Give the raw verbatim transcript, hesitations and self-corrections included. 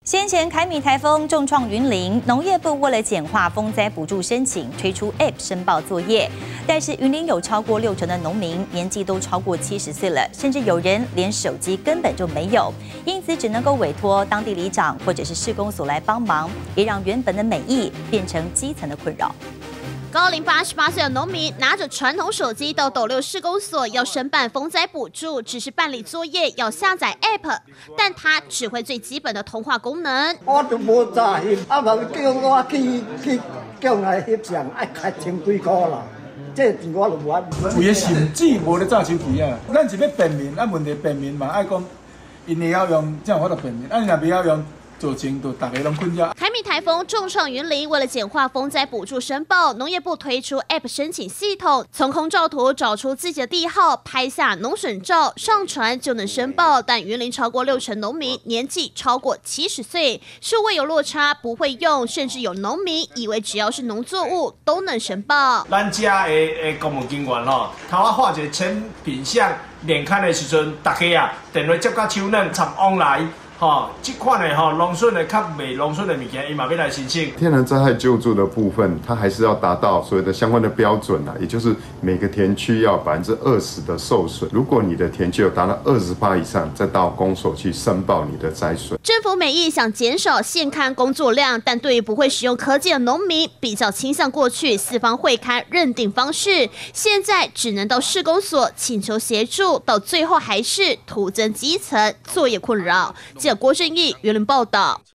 先前凯米台风重创云林，农业部为了简化风灾补助申请，推出 App 申报作业。但是云林有超过六成的农民年纪都超过七十岁了，甚至有人连手机根本就没有，因此只能够委托当地里长或者是市公所来帮忙，也让原本的美意变成基层的困扰。 高龄八十八岁的农民拿着传统手机到斗六市公所要申办风灾补助，只是办理作业要下载 App， 但他只会最基本的通话功能。 我都无早翕，啊无叫我去去叫来翕相，爱开千几块啦。这钱我就无法。 有个甚至无咧早手机啊，咱是要便民，啊问题便民嘛，爱讲因会晓用，这样我就便民，啊你若袂晓用。 做成都大家拢困扰。 凯米台风重创云林，为了简化风灾补助申报，农业部推出 App 申请系统，从空照图找出自己的地号，拍下农损照，上传就能申报。但云林超过六成农民年纪超过七十岁，数位有落差，不会用，甚至有农民以为只要是农作物都能申报。 咱家的的公务人员吼，头啊画一个千品相连看的时阵，大家啊电话接到手软，插往来。 吼，这款的吼农村的较未农村的物件，伊嘛要来申请。 天然灾害救助的部分，它还是要达到所谓的相关的标准啊，也就是每个田区要百分之二十的受损。如果你的田区有达到二十趴以上，再到公所去申报你的灾损。 政府美意想减少现勘工作量，但对于不会使用科技的农民，比较倾向过去四方会勘认定方式，现在只能到市公所请求协助，到最后还是徒增基层作业困扰。记者郭正义，云林报道。